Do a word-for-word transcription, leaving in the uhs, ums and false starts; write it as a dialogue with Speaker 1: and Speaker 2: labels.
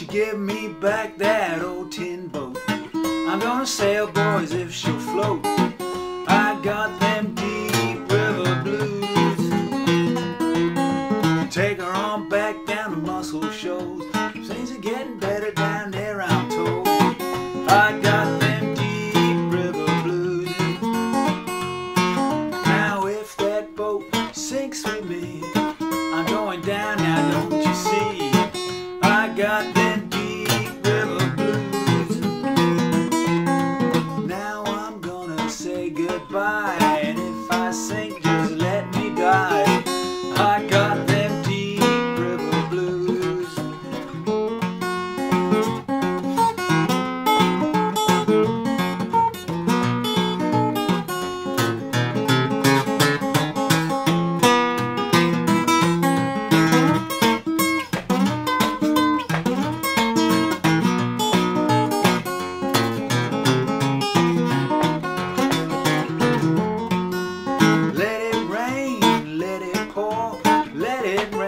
Speaker 1: give me back that old tin boat. I'm gonna sail, boys, if she'll float. I got them deep river blues. Take her on back down to Muscle Shoals. Things are getting better down there, I'm told. I got them deep river blues. Now if that boat sinks with me, I'm going down now, don't you see? I got them deep river blues. Now I'm gonna say goodbye, and if I sink, just let me die. I got them deep river blues. Let it rain, let it pour, let it